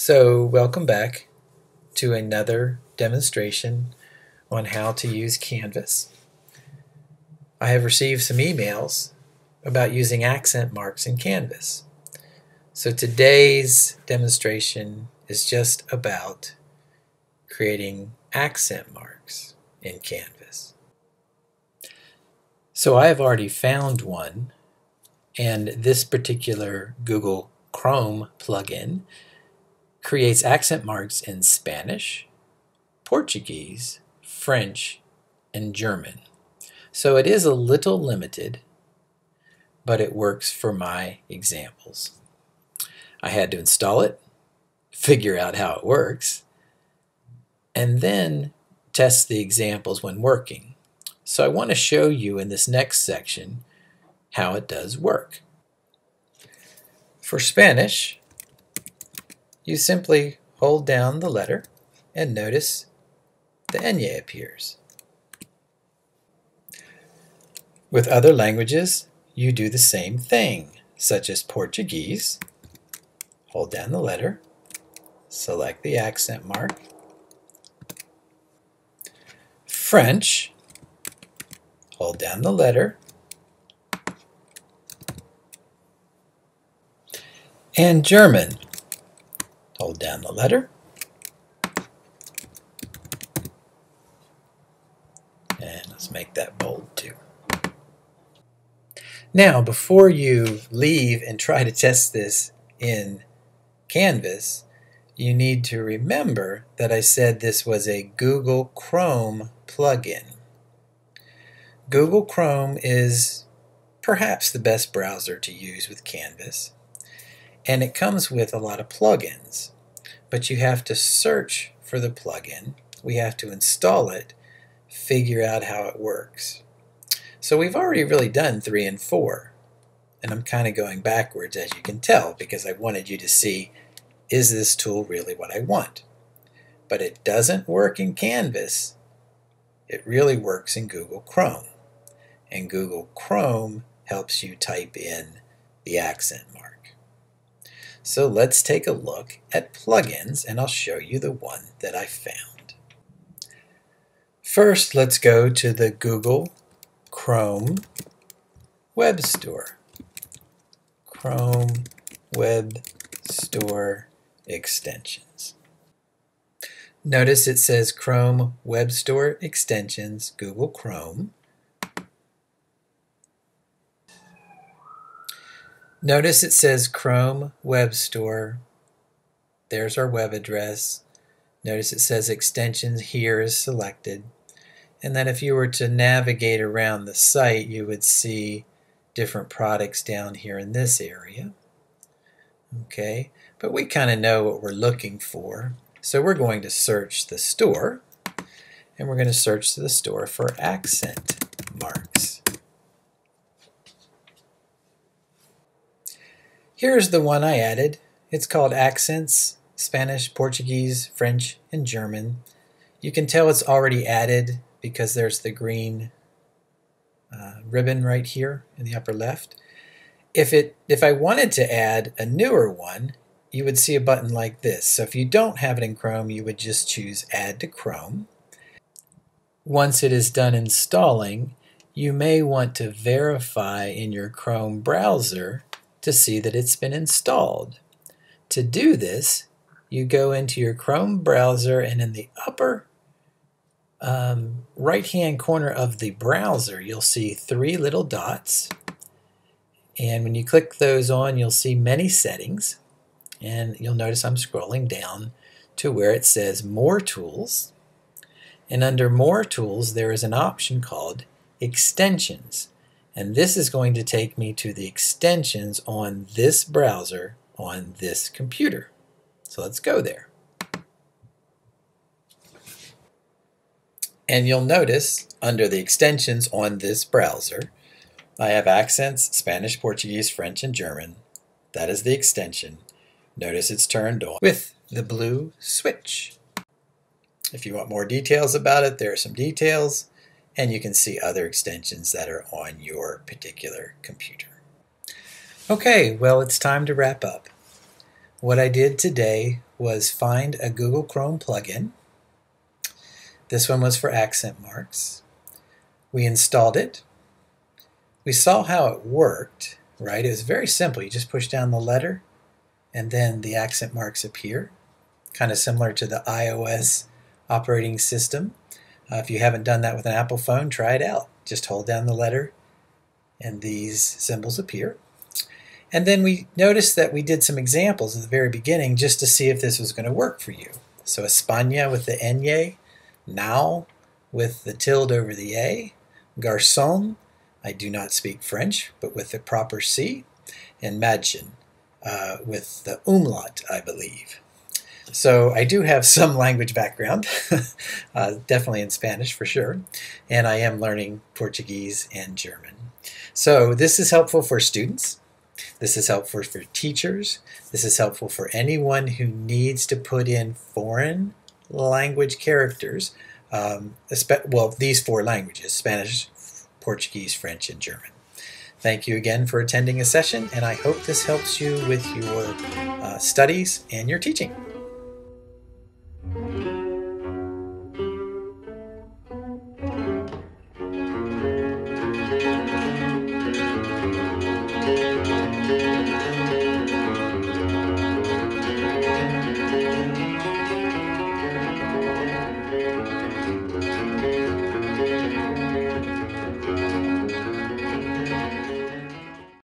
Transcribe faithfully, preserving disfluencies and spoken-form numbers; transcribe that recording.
So welcome back to another demonstration on how to use Canvas. I have received some emails about using accent marks in Canvas. So today's demonstration is just about creating accent marks in Canvas. So I have already found one, and this particular Google Chrome plugin creates accent marks in Spanish, Portuguese, French, and German. So it is a little limited, but it works for my examples. I had to install it, figure out how it works, and then test the examples when working. So I want to show you in this next section how it does work. For Spanish, you simply hold down the letter and notice the ñ appears. With other languages, you do the same thing, such as Portuguese. Hold down the letter, select the accent mark. French, hold down the letter. And German, hold down the letter. And let's make that bold too. Now, before you leave and try to test this in Canvas, you need to remember that I said this was a Google Chrome plugin. Google Chrome is perhaps the best browser to use with Canvas, and it comes with a lot of plugins, but you have to search for the plugin. We have to install it, figure out how it works. So we've already really done three and four, and I'm kind of going backwards, as you can tell, because I wanted you to see, is this tool really what I want? But it doesn't work in Canvas. It really works in Google Chrome, and Google Chrome helps you type in the accent mark. So let's take a look at plugins, and I'll show you the one that I found. First, let's go to the Google Chrome Web Store. Chrome Web Store Extensions. Notice it says Chrome Web Store Extensions, Google Chrome. Notice it says Chrome Web Store. There's our web address. Notice it says extensions here is selected. And then if you were to navigate around the site, you would see different products down here in this area. Okay, but we kind of know what we're looking for. So we're going to search the store, and we're going to search the store for accent marks. Here's the one I added. It's called Accents, Spanish, Portuguese, French, and German. You can tell it's already added because there's the green uh, ribbon right here in the upper left. If, it, if I wanted to add a newer one, you would see a button like this. So if you don't have it in Chrome, you would just choose Add to Chrome. Once it is done installing, you may want to verify in your Chrome browser to see that it's been installed. To do this, you go into your Chrome browser, and in the upper um, right-hand corner of the browser, you'll see three little dots. And when you click those on, you'll see many settings. And you'll notice I'm scrolling down to where it says More Tools. And under More Tools, there is an option called Extensions. And this is going to take me to the extensions on this browser on this computer. So let's go there. And you'll notice under the extensions on this browser, I have Accents, Spanish, Portuguese, French, and German. That is the extension. Notice it's turned on with the blue switch. If you want more details about it, there are some details, and you can see other extensions that are on your particular computer. Okay, well, it's time to wrap up. What I did today was find a Google Chrome plugin. This one was for accent marks. We installed it. We saw how it worked, right? It was very simple. You just push down the letter and then the accent marks appear. Kind of similar to the iOS operating system. Uh, if you haven't done that with an Apple phone, try it out. Just hold down the letter and these symbols appear. And then we noticed that we did some examples at the very beginning just to see if this was going to work for you. So España with the Ñ, now with the tilde over the A, garçon, I do not speak French, but with the proper C, and Mädchen uh, with the umlaut, I believe. So I do have some language background, uh, definitely in Spanish for sure, and I am learning Portuguese and German. So this is helpful for students. This is helpful for teachers. This is helpful for anyone who needs to put in foreign language characters. Um, well, these four languages, Spanish, Portuguese, French, and German. Thank you again for attending a session, and I hope this helps you with your uh, studies and your teaching.